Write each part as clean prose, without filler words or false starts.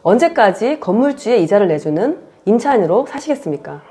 언제까지 건물주에 이자를 내주는 임차인으로 사시겠습니까?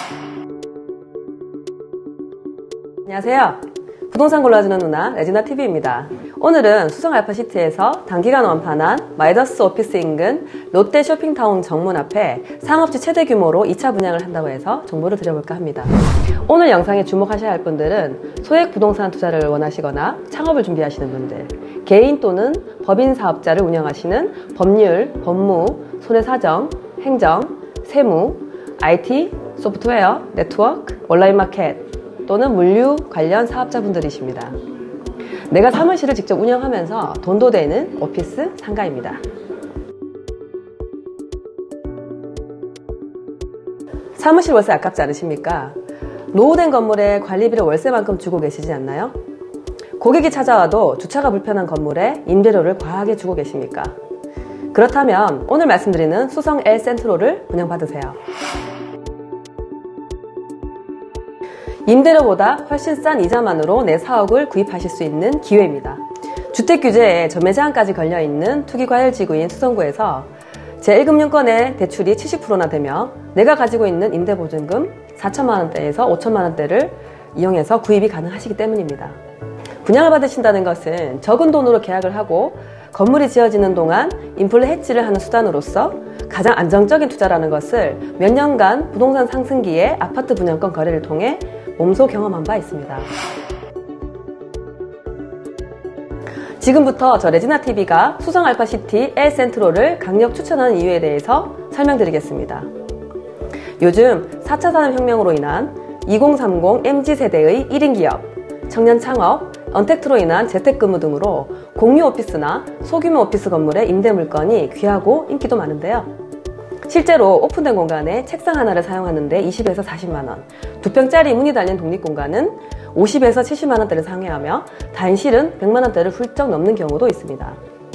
안녕하세요. 부동산 골라주는 누나 레지나TV입니다. 오늘은 수성 알파시티에서 단기간 완판한 마이더스 오피스 인근 롯데 쇼핑타운 정문 앞에 상업지 최대 규모로 2차 분양을 한다고 해서 정보를 드려볼까 합니다. 오늘 영상에 주목하셔야 할 분들은 소액 부동산 투자를 원하시거나 창업을 준비하시는 분들, 개인 또는 법인 사업자를 운영하시는 법률, 법무, 손해사정, 행정, 세무, IT, 소프트웨어, 네트워크, 온라인 마켓 또는 물류 관련 사업자분들이십니다. 내가 사무실을 직접 운영하면서 돈도 되는 오피스 상가입니다. 사무실 월세 아깝지 않으십니까? 노후된 건물에 관리비를 월세만큼 주고 계시지 않나요? 고객이 찾아와도 주차가 불편한 건물에 임대료를 과하게 주고 계십니까? 그렇다면 오늘 말씀드리는 수성 L 센트로를 분양받으세요. 임대료보다 훨씬 싼 이자만으로 내 사옥을 구입하실 수 있는 기회입니다. 주택규제에 전매제한까지 걸려있는 투기과열지구인 수성구에서 제1금융권의 대출이 70%나 되며 내가 가지고 있는 임대보증금 4천만원대에서 5천만원대를 이용해서 구입이 가능하시기 때문입니다. 분양을 받으신다는 것은 적은 돈으로 계약을 하고 건물이 지어지는 동안 인플레 해지를 하는 수단으로서 가장 안정적인 투자라는 것을 몇 년간 부동산 상승기에 아파트 분양권 거래를 통해 몸소 경험한 바 있습니다. 지금부터 저 레지나TV가 수성 알파시티 L 센트로를 강력 추천하는 이유에 대해서 설명드리겠습니다. 요즘 4차 산업혁명으로 인한 2030 MZ세대의 1인 기업, 청년 창업, 언택트로 인한 재택근무 등으로 공유 오피스나 소규모 오피스 건물의 임대 물건이 귀하고 인기도 많은데요. 실제로 오픈된 공간에 책상 하나를 사용하는데 20에서 40만원, 2평짜리 문이 달린 독립공간은 50에서 70만원대를 상회하며 단실은 100만원대를 훌쩍 넘는 경우도 있습니다.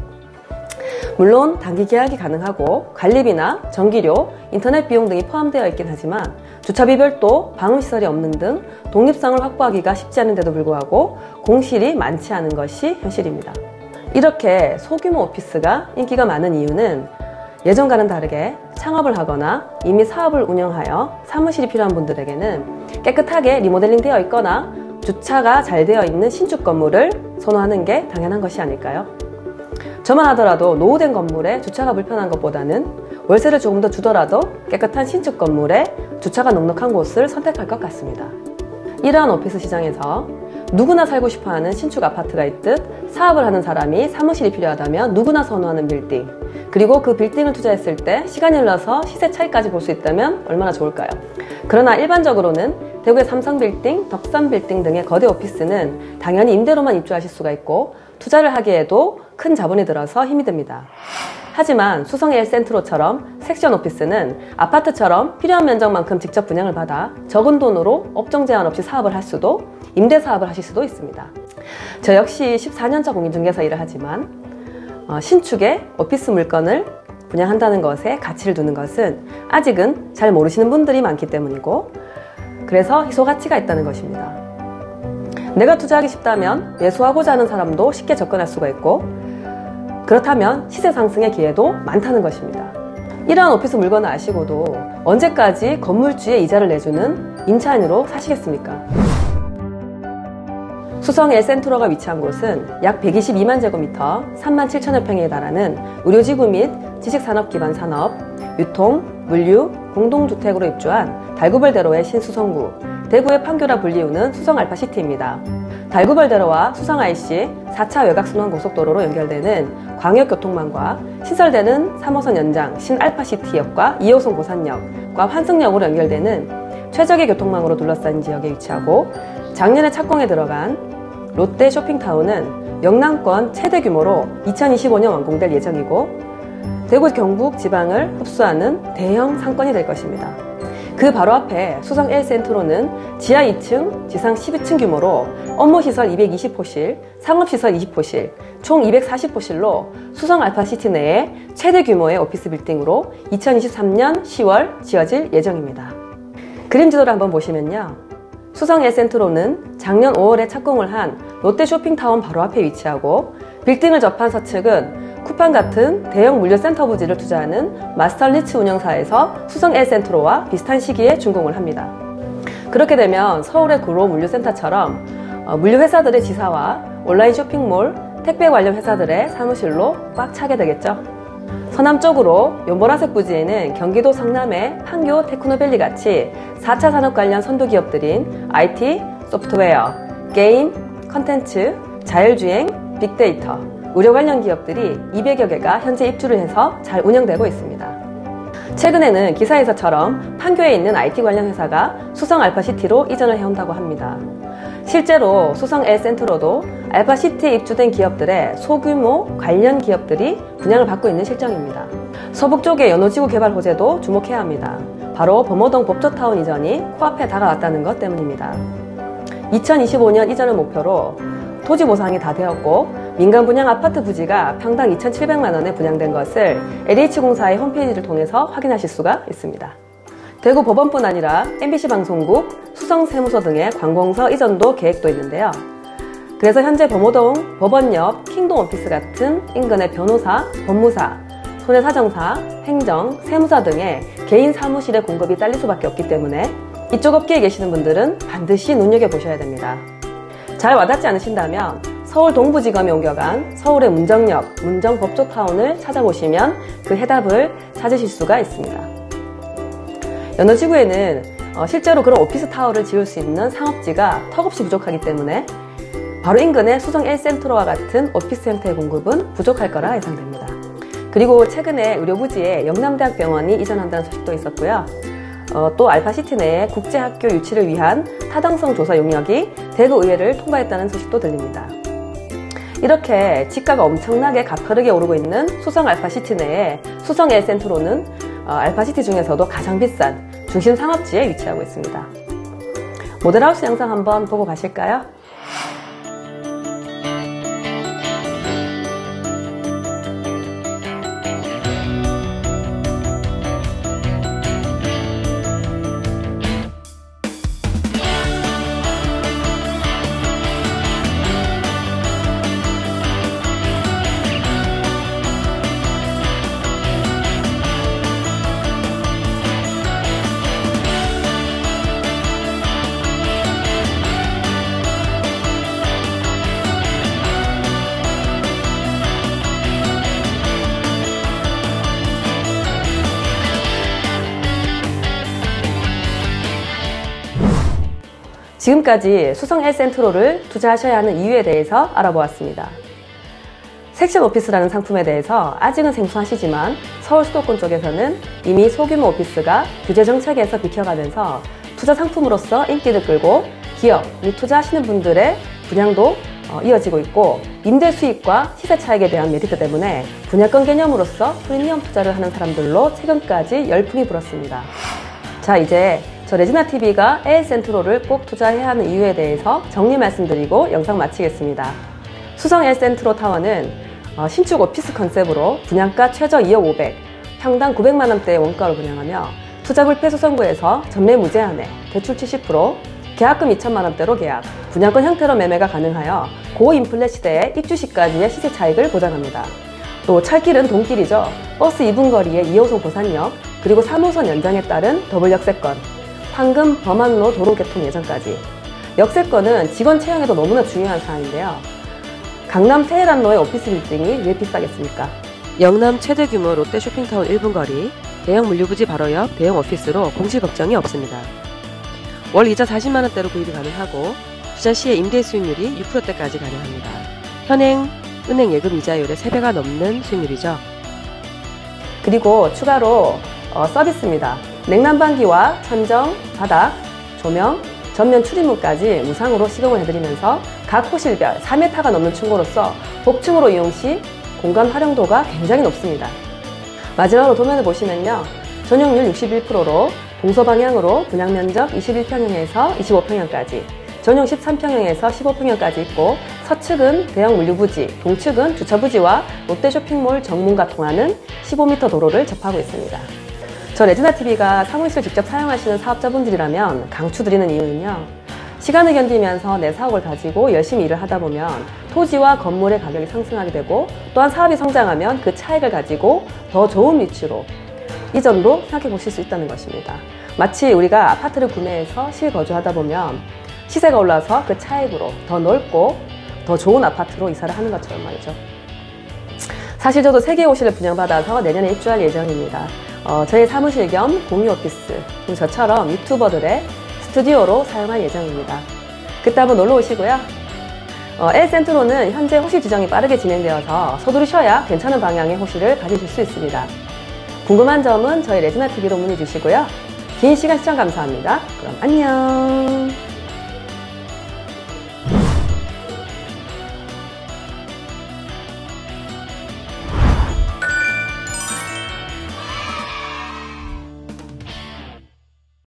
물론 단기 계약이 가능하고 관리비나 전기료, 인터넷 비용 등이 포함되어 있긴 하지만 주차비 별도, 방음시설이 없는 등 독립성을 확보하기가 쉽지 않은데도 불구하고 공실이 많지 않은 것이 현실입니다. 이렇게 소규모 오피스가 인기가 많은 이유는 예전과는 다르게 창업을 하거나 이미 사업을 운영하여 사무실이 필요한 분들에게는 깨끗하게 리모델링 되어 있거나 주차가 잘 되어 있는 신축 건물을 선호하는 게 당연한 것이 아닐까요? 저만 하더라도 노후된 건물에 주차가 불편한 것보다는 월세를 조금 더 주더라도 깨끗한 신축 건물에 주차가 넉넉한 곳을 선택할 것 같습니다. 이러한 오피스 시장에서 누구나 살고 싶어하는 신축 아파트가 있듯 사업을 하는 사람이 사무실이 필요하다면 누구나 선호하는 빌딩, 그리고 그 빌딩을 투자했을 때 시간이 흘러서 시세 차이까지 볼 수 있다면 얼마나 좋을까요? 그러나 일반적으로는 대구의 삼성빌딩, 덕산빌딩 등의 거대 오피스는 당연히 임대로만 입주하실 수가 있고 투자를 하기에도 큰 자본이 들어서 힘이 듭니다. 하지만 수성 L 센트로처럼 섹션 오피스는 아파트처럼 필요한 면적만큼 직접 분양을 받아 적은 돈으로 업종 제한 없이 사업을 할 수도, 임대 사업을 하실 수도 있습니다. 저 역시 14년차 공인중개사 일을 하지만 신축의 오피스 물건을 분양한다는 것에 가치를 두는 것은 아직은 잘 모르시는 분들이 많기 때문이고, 그래서 희소가치가 있다는 것입니다. 내가 투자하기 쉽다면 매수하고자 하는 사람도 쉽게 접근할 수가 있고, 그렇다면 시세 상승의 기회도 많다는 것입니다. 이러한 오피스 물건을 아시고도 언제까지 건물주에 이자를 내주는 임차인으로 사시겠습니까? 수성 L 센트로가 위치한 곳은 약 122만 제곱미터, 3만 7천여 평에 달하는 의료지구 및 지식산업기반 산업, 유통, 물류, 공동주택으로 입주한 달구벌대로의 신수성구, 대구의 판교라 불리우는 수성 알파시티입니다. 달구벌대로와 수성 IC 4차 외곽순환고속도로로 연결되는 광역교통망과 신설되는 3호선 연장 신알파시티역과 2호선 고산역과 환승역으로 연결되는 최적의 교통망으로 둘러싼 지역에 위치하고, 작년에 착공에 들어간 롯데 쇼핑타운은 영남권 최대 규모로 2025년 완공될 예정이고 대구 경북 지방을 흡수하는 대형 상권이 될 것입니다. 그 바로 앞에 수성 L 센트로는 지하 2층, 지상 12층 규모로 업무시설 220호실, 상업시설 20호실, 총 240호실로 수성 알파시티 내에 최대 규모의 오피스 빌딩으로 2023년 10월 지어질 예정입니다. 그림 지도를 한번 보시면요. 수성 L 센트로는 작년 5월에 착공을 한 롯데 쇼핑타운 바로 앞에 위치하고 빌딩을 접한 서측은 쿠팡 같은 대형 물류센터 부지를 투자하는 마스터리츠 운영사에서 수성 L센트로와 비슷한 시기에 준공을 합니다. 그렇게 되면 서울의 구로 물류센터처럼 물류회사들의 지사와 온라인 쇼핑몰, 택배 관련 회사들의 사무실로 꽉 차게 되겠죠. 서남쪽으로 연보라색 부지에는 경기도 성남의 판교 테크노밸리 같이 4차 산업 관련 선도 기업들인 IT, 소프트웨어, 게임, 컨텐츠, 자율주행, 빅데이터, 의료 관련 기업들이 200여 개가 현재 입주를 해서 잘 운영되고 있습니다. 최근에는 기사에서처럼 판교에 있는 IT 관련 회사가 수성 알파시티로 이전을 해온다고 합니다. 실제로 수성 L센트로도 알파시티에 입주된 기업들의 소규모 관련 기업들이 분양을 받고 있는 실정입니다. 서북 쪽의 연호지구 개발 호재도 주목해야 합니다. 바로 범어동 법조타운 이전이 코앞에 다가왔다는 것 때문입니다. 2025년 이전을 목표로 토지 보상이 다 되었고 민간 분양 아파트 부지가 평당 2,700만 원에 분양된 것을 LH공사의 홈페이지를 통해서 확인하실 수가 있습니다. 대구 법원뿐 아니라 MBC 방송국, 수성세무서 등의 관공서 이전도 계획도 있는데요. 그래서 현재 범어동 법원 옆 킹동 오피스 같은 인근의 변호사, 법무사, 손해사정사, 행정, 세무사 등의 개인 사무실의 공급이 딸릴 수밖에 없기 때문에 이쪽 업계에 계시는 분들은 반드시 눈여겨보셔야 됩니다. 잘 와닿지 않으신다면 서울 동부지검에 옮겨간 서울의 문정역, 문정법조타운을 찾아보시면 그 해답을 찾으실 수가 있습니다. 연호지구에는 실제로 그런 오피스 타워를 지을 수 있는 상업지가 턱없이 부족하기 때문에 바로 인근의 수성 L센트로와 같은 오피스 형태의 공급은 부족할 거라 예상됩니다. 그리고 최근에 의료부지에 영남대학병원이 이전한다는 소식도 있었고요. 또 알파시티 내에 국제학교 유치를 위한 타당성 조사 용역이 대구의회를 통과했다는 소식도 들립니다. 이렇게 지가가 엄청나게 가파르게 오르고 있는 수성 알파시티 내에 수성 L센트로는 알파시티 중에서도 가장 비싼 중심 상업지에 위치하고 있습니다. 모델하우스 영상 한번 보고 가실까요? 지금까지 수성 L센트로를 투자하셔야 하는 이유에 대해서 알아보았습니다. 섹션 오피스라는 상품에 대해서 아직은 생소하시지만 서울 수도권 쪽에서는 이미 소규모 오피스가 규제 정책에서 비켜가면서 투자 상품으로서 인기를 끌고 기업 및 투자하시는 분들의 분양도 이어지고 있고 임대 수익과 시세 차익에 대한 메리트 때문에 분양권 개념으로서 프리미엄 투자를 하는 사람들로 최근까지 열풍이 불었습니다. 자, 이제 저 레지나TV가 L센트로를 꼭 투자해야 하는 이유에 대해서 정리 말씀드리고 영상 마치겠습니다. 수성 L센트로 타워는 신축 오피스 컨셉으로 분양가 최저 2억 500, 평당 900만원대의 원가로 분양하며 투자불패 수성구에서 전매 무제한에 대출 70%, 계약금 2천만원대로 계약, 분양권 형태로 매매가 가능하여 고인플레 시대에 입주 시까지의 시세 차익을 보장합니다. 또 철길은 돈길이죠. 버스 2분 거리의 2호선 보산역, 그리고 3호선 연장에 따른 더블 역세권, 황금 범안로 도로 개통 예정까지. 역세권은 직원 채용에도 너무나 중요한 사안인데요. 강남 테헤란로의 오피스 빌딩이 왜 비싸겠습니까? 영남 최대 규모 롯데 쇼핑타운 1분 거리, 대형 물류부지 바로 옆 대형 오피스로 공실 걱정이 없습니다. 월 이자 40만원대로 구입이 가능하고 투자 시에 임대 수익률이 6%대까지 가능합니다. 현행 은행 예금 이자율의 3배가 넘는 수익률이죠. 그리고 추가로 서비스입니다. 냉난방기와 천정, 바닥, 조명, 전면 출입문까지 무상으로 시공을 해드리면서 각 호실별 4m가 넘는 층고로서 복층으로 이용 시 공간 활용도가 굉장히 높습니다. 마지막으로 도면을 보시면요. 전용률 61%로 동서방향으로 분양면적 21평형에서 25평형까지, 전용 13평형에서 15평형까지 있고 서측은 대형 물류부지, 동측은 주차부지와 롯데쇼핑몰 정문과 통하는 15m 도로를 접하고 있습니다. 저 레지나TV가 사무실을 직접 사용하시는 사업자분들이라면 강추드리는 이유는요. 시간을 견디면서 내 사업을 가지고 열심히 일을 하다 보면 토지와 건물의 가격이 상승하게 되고, 또한 사업이 성장하면 그 차익을 가지고 더 좋은 위치로 이전도 생각해 보실 수 있다는 것입니다. 마치 우리가 아파트를 구매해서 실거주하다 보면 시세가 올라서 그 차익으로 더 넓고 더 좋은 아파트로 이사를 하는 것처럼 말이죠. 사실 저도 3개의 호실을 분양받아서 내년에 입주할 예정입니다. 저희 사무실 겸 공유 오피스, 그리고 저처럼 유튜버들의 스튜디오로 사용할 예정입니다. 그때 한번 놀러 오시고요. L센트로는 현재 호실 지정이 빠르게 진행되어서 서두르셔야 괜찮은 방향의 호실을 가지실 수 있습니다. 궁금한 점은 저희 레지나TV로 문의 주시고요. 긴 시간 시청 감사합니다. 그럼 안녕.